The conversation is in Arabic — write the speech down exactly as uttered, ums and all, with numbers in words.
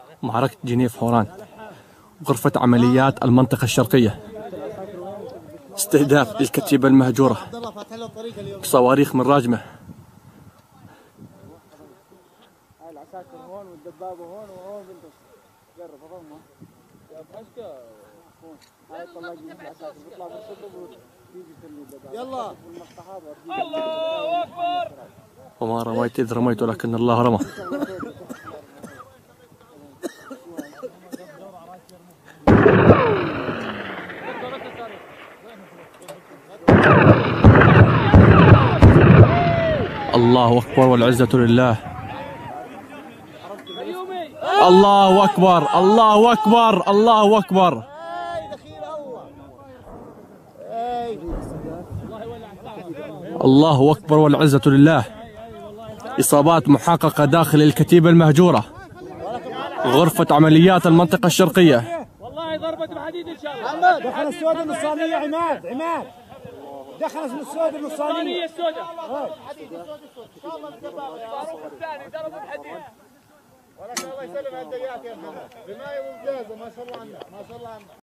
معركة جنيف حوران، غرفة عمليات المنطقة الشرقية، استهداف للكتيبة المهجورة بصواريخ من راجمة. يلا الله اكبر. وما رميت إذ رميت ولكن الله رمى. الله أكبر والعزة لله. الله أكبر الله أكبر الله أكبر. الله أكبر والعزة لله. إصابات محققة داخل الكتيبة المهجورة، غرفة عمليات المنطقة الشرقية. والله ضربة بحديد إن شاء الله. دخل السود النصانية. عماد عماد دخل السود النصانية. السوداء حديد السود السود ان شاء الله الدبابة يا رب. الثاني ضرب بحديد. ولكن الله يسلم هالدقات يا محمد. رماية ممتازة ما شاء الله عنها ما شاء الله عنها.